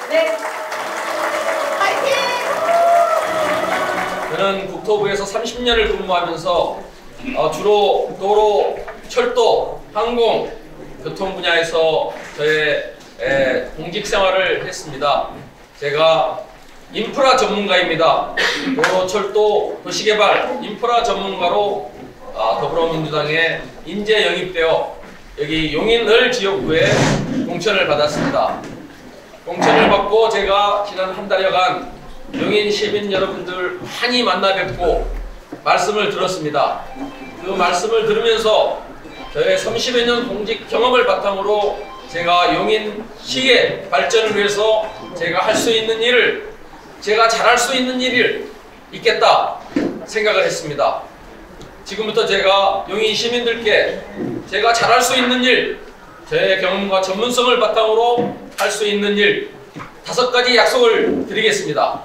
네. 파이팅! 저는 국토부에서 30년을 근무하면서 주로 도로, 철도, 항공, 교통 분야에서 저의 공직 생활을 했습니다. 제가 인프라 전문가입니다. 도로, 철도, 도시개발, 인프라 전문가로 더불어민주당에 인재 영입되어 여기 용인을 지역구에 공천을 받았습니다. 공천을 받고 제가 지난 한 달여간 용인 시민 여러분들 많이 만나 뵙고 말씀을 들었습니다. 그 말씀을 들으면서 저의 30여 년 공직 경험을 바탕으로 제가 용인시의 발전을 위해서 제가 할 수 있는 일을, 제가 잘할 수 있는 일을 있겠다 생각을 했습니다. 지금부터 제가 용인 시민들께 제가 잘할 수 있는 일, 저의 경험과 전문성을 바탕으로 할 수 있는 일 5가지 약속을 드리겠습니다.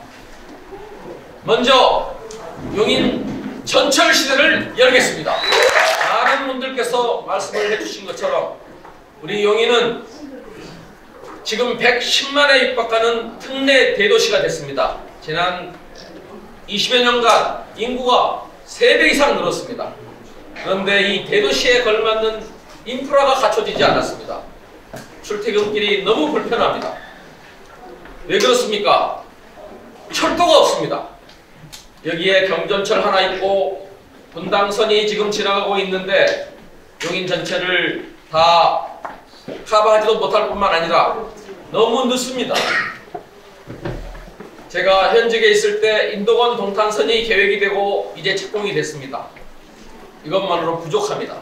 먼저 용인 전철 시대를 열겠습니다. 많은 분들께서 말씀을 해주신 것처럼 우리 용인은 지금 110만에 육박하는 특례 대도시가 됐습니다. 지난 20여 년간 인구가 3배 이상 늘었습니다. 그런데 이 대도시에 걸맞는 인프라가 갖춰지지 않았습니다. 출퇴근길이 너무 불편합니다. 왜 그렇습니까? 철도가 없습니다. 여기에 경전철 하나 있고 분당선이 지금 지나가고 있는데 용인 전체를 다 커버하지도 못할 뿐만 아니라 너무 늦습니다. 제가 현직에 있을 때 인도건 동탄선이 계획이 되고 이제 착공이 됐습니다. 이것만으로 부족합니다.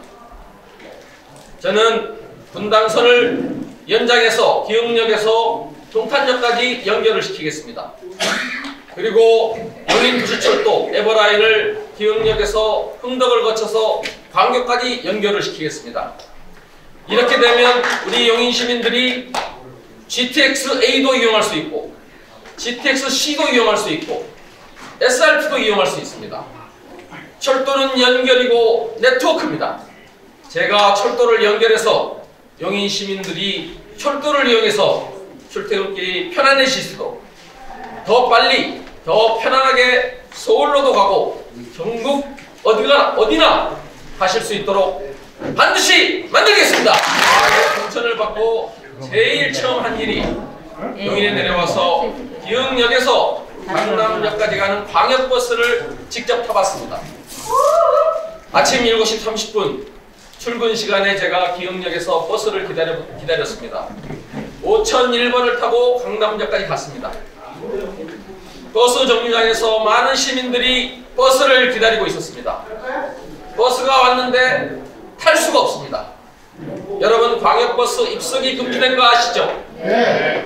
저는 분당선을 연장해서 기흥역에서 동탄역까지 연결을 시키겠습니다. 그리고 용인도시철도 에버라인을 기흥역에서 흥덕을 거쳐서 광교까지 연결을 시키겠습니다. 이렇게 되면 우리 용인 시민들이 GTX-A도 이용할 수 있고 GTX-C도 이용할 수 있고 SRT도 이용할 수 있습니다. 철도는 연결이고 네트워크입니다. 제가 철도를 연결해서 용인 시민들이 철도를 이용해서 출퇴근길이 편안해질 수도 더 빨리 더 편안하게 서울로도 가고 전국 어디나 가실 수 있도록 반드시 만들겠습니다. 공천을 받고 제일 처음 한 일이 용인에 내려와서 기흥역에서 강남역까지 가는 광역버스를 직접 타봤습니다. 아침 7시 30분 출근 시간에 제가 기흥역에서 버스를 기다렸습니다. 5001번을 타고 강남역까지 갔습니다. 버스 정류장에서 많은 시민들이 버스를 기다리고 있었습니다. 버스가 왔는데 탈 수가 없습니다. 여러분 광역버스 입석이 금지된 거 아시죠? 네.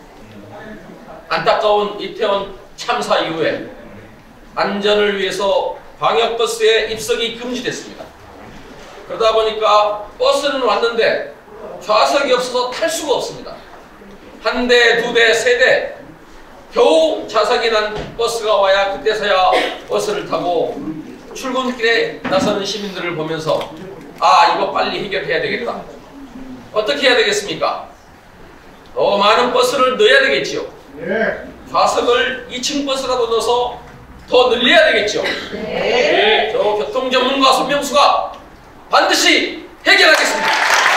안타까운 이태원 참사 이후에 안전을 위해서 광역버스의 입석이 금지됐습니다. 그러다 보니까 버스는 왔는데 좌석이 없어서 탈 수가 없습니다. 한 대, 두 대, 세 대 겨우 좌석이 난 버스가 와야 그때서야 버스를 타고 출근길에 나서는 시민들을 보면서 이거 빨리 해결해야 되겠다. 어떻게 해야 되겠습니까? 더 많은 버스를 넣어야 되겠지요. 좌석을 2층 버스라도 넣어서 더 늘려야 되겠죠. 저 교통 전문가 손명수가 반드시 해결하겠습니다.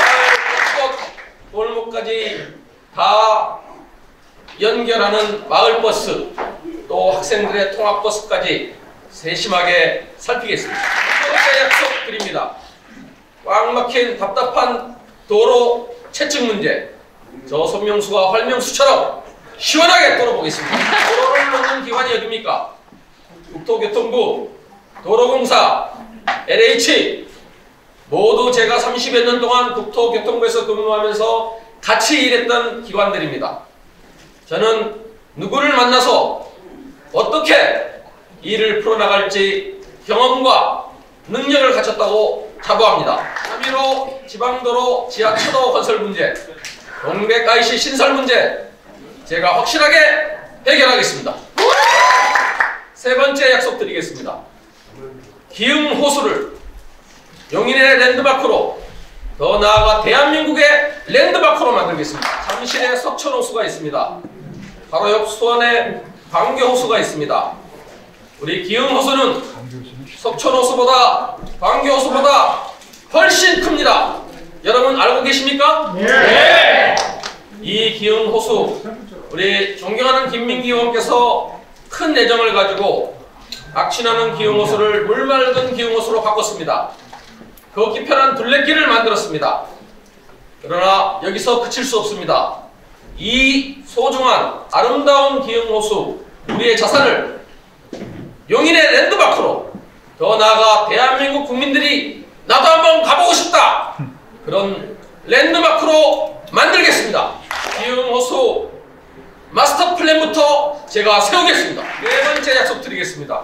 골목까지 다 연결하는 마을버스 또 학생들의 통학버스까지 세심하게 살피겠습니다. 첫째 약속 드립니다. 꽉 막힌 답답한 도로 채증 문제 저 손명수가 활명수처럼 시원하게 뚫어보겠습니다. 도로를 놓는 기관이 어디입니까? 국토교통부, 도로공사, LH 모두 제가 30여 년 동안 국토교통부에서 근무하면서 같이 일했던 기관들입니다. 저는 누구를 만나서 어떻게 일을 풀어나갈지 경험과 능력을 갖췄다고 자부합니다. 3.15 지방도로 지하차도 건설 문제, 동백 IC 신설 문제 제가 확실하게 해결하겠습니다. 세 번째 약속 드리겠습니다. 기흥 호수를 용인의 랜드마크로 더 나아가 대한민국의 랜드마크로 만들겠습니다. 잠실에 석천호수가 있습니다. 바로 옆 수원에 광교호수가 있습니다. 우리 기흥호수는 석촌호수보다 광교호수보다 훨씬 큽니다. 여러분 알고 계십니까? 네. 이 기흥호수, 우리 존경하는 김민기 의원께서 큰 애정을 가지고 악취나는 기흥호수를 물맑은 기흥호수로 바꿨습니다. 걷기 편한 둘레길을 만들었습니다. 그러나 여기서 그칠 수 없습니다. 이 소중한 아름다운 기흥호수, 우리의 자산을 용인의 랜드마크로, 더 나아가 대한민국 국민들이 나도 한번 가보고 싶다, 그런 랜드마크로 만들겠습니다. 기흥호수 마스터 플랜부터 제가 세우겠습니다. 네 번째 약속 드리겠습니다.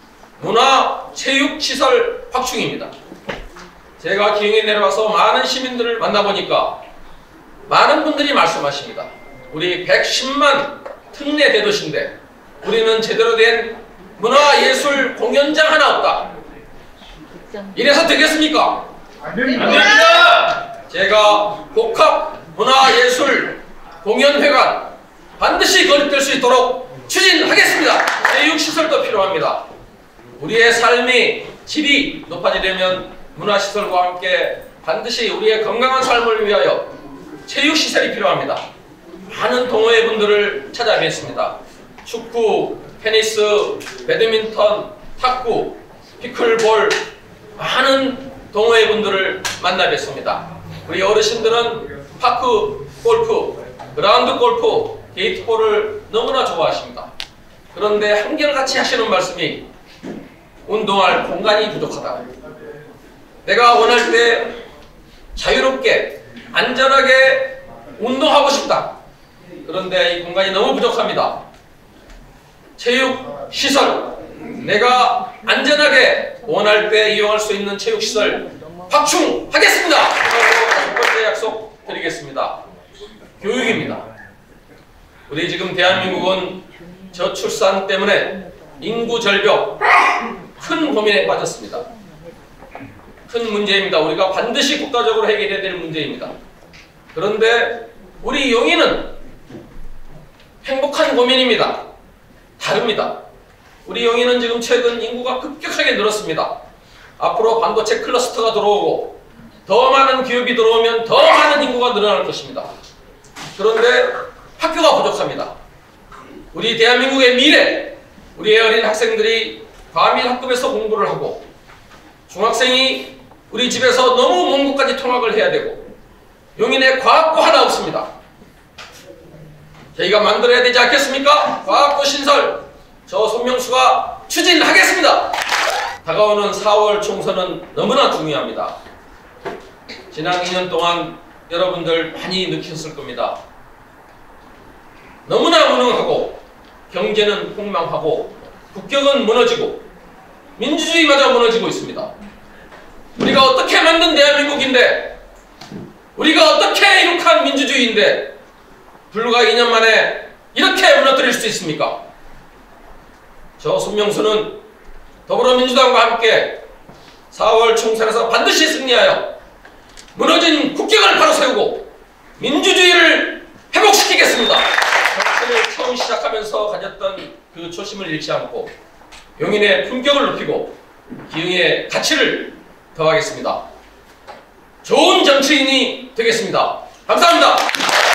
문화체육시설 확충입니다. 제가 기흥에 내려와서 많은 시민들을 만나보니까 많은 분들이 말씀하십니다. 우리 110만 특례 대도시인데 우리는 제대로 된 문화예술 공연장 하나 없다. 이래서 되겠습니까? 안 됩니다. 제가 복합 문화예술 공연회관 반드시 건립될 수 있도록 추진하겠습니다. 체육시설도 필요합니다. 우리의 삶의 질이 높아지려면 문화시설과 함께 반드시 우리의 건강한 삶을 위하여 체육시설이 필요합니다. 많은 동호회 분들을 찾아뵙습니다. 축구, 테니스, 배드민턴, 탁구, 피클볼, 많은 동호회 분들을 만나 뵙습니다. 우리 어르신들은 파크 골프, 그라운드 골프, 게이트볼을 너무나 좋아하십니다. 그런데 한결같이 하시는 말씀이 운동할 공간이 부족하다. 내가 원할 때 자유롭게 안전하게 운동하고 싶다. 그런데 이 공간이 너무 부족합니다. 체육시설, 내가 안전하게 원할 때 이용할 수 있는 체육시설 확충하겠습니다. 첫 번째 약속 드리겠습니다. 교육입니다. 우리 지금 대한민국은 저출산 때문에 인구 절벽, 큰 고민에 빠졌습니다. 큰 문제입니다. 우리가 반드시 국가적으로 해결해야 될 문제입니다. 그런데 우리 용인은 행복한 고민입니다. 다릅니다. 우리 용인은 지금 최근 인구가 급격하게 늘었습니다. 앞으로 반도체 클러스터가 들어오고 더 많은 기업이 들어오면 더 많은 인구가 늘어날 것입니다. 그런데 학교가 부족합니다. 우리 대한민국의 미래, 우리의 어린 학생들이 과밀 학급에서 공부를 하고 중학생이 우리 집에서 너무 먼 곳까지 통학을 해야 되고 용인에 과학고 하나 없습니다. 저희가 만들어야 되지 않겠습니까? 과학고 신설, 저 손명수가 추진하겠습니다. 다가오는 4월 총선은 너무나 중요합니다. 지난 2년 동안 여러분들 많이 느끼셨을 겁니다. 너무나 무능하고 경제는 폭망하고 국격은 무너지고 민주주의마저 무너지고 있습니다. 우리가 어떻게 만든 대한민국인데, 우리가 어떻게 이룩한 민주주의인데 불과 2년 만에 이렇게 무너뜨릴 수 있습니까? 저 손명수는 더불어민주당과 함께 4월 총선에서 반드시 승리하여 무너진 국격을 바로 세우고 민주주의를 회복시키겠습니다. 정치를 처음 시작하면서 가졌던 그 초심을 잃지 않고 용인의 품격을 높이고 기흥의 가치를 더하겠습니다. 좋은 정치인이 되겠습니다. 감사합니다.